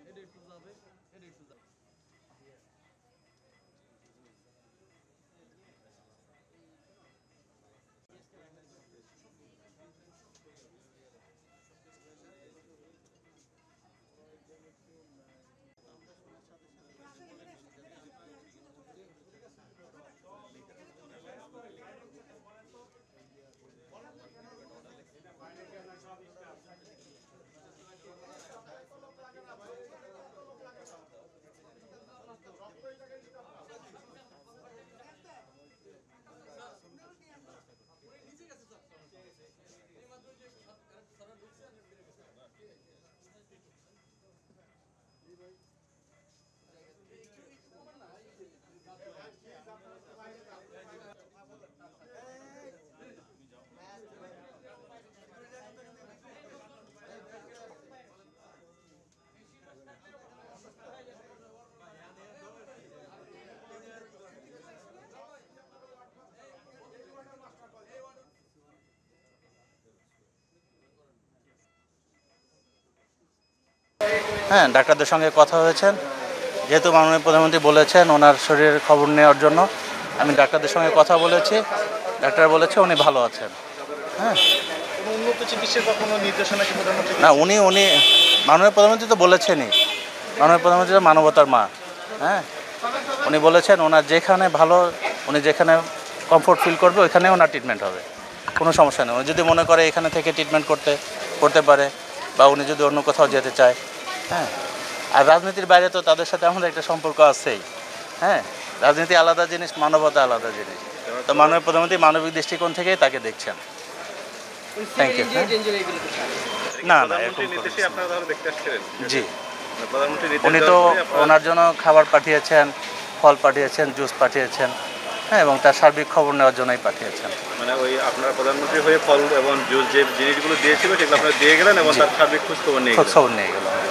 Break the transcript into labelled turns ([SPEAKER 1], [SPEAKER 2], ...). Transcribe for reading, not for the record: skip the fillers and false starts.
[SPEAKER 1] হ্যাঁ, ডাক্তারদের সঙ্গে কথা হয়েছেন, যেহেতু মাননীয় প্রধানমন্ত্রী বলেছেন ওনার শরীরের খবর নেওয়ার জন্য, আমি ডাক্তারদের সঙ্গে কথা বলেছি। ডাক্তার বলেছে উনি ভালো আছেন। হ্যাঁ,
[SPEAKER 2] উন্নত চিকিৎসার কোনো নির্দেশনা কি প্রধানমন্ত্রী?
[SPEAKER 1] না, উনি মাননীয় প্রধানমন্ত্রী তো বলেছেনই, মাননীয় প্রধানমন্ত্রী তো মানবতার মা। হ্যাঁ, উনি বলেছেন ওনার যেখানে ভালো, উনি যেখানে কমফোর্ট ফিল করবে ওইখানে ওনার ট্রিটমেন্ট হবে, কোনো সমস্যা নেই। উনি যদি মনে করে এখানে থেকে ট্রিটমেন্ট করতে পারে, বা উনি যদি অন্য কোথাও যেতে চায়। হ্যাঁ, আর রাজনীতির বাইরে তো তাদের সাথে আমাদের একটা সম্পর্ক আছেই। হ্যাঁ, রাজনীতি আলাদা জিনিস, মানবতা আলাদা জিনিস। তো মাননীয় প্রধানমন্ত্রী মানবিক দৃষ্টিকোণ থেকেই তাকে দেখছেন। Thank you. না, জি, উনি তো ওনার জন্য খাবার পাঠিয়েছেন, ফল পাঠিয়েছেন, জুস পাঠিয়েছেন। হ্যাঁ, এবং তার সার্বিক খবর নেওয়ার জন্যই পাঠিয়েছেন।
[SPEAKER 2] মানে ওই আপনার প্রধানমন্ত্রী হয়ে ফল এবং জুস যে জিনিসগুলো দিয়েছিল সেগুলো আপনারা দিয়ে গেলেন এবং তার সার্বিক খোঁজ খবর নিয়ে গেলেন।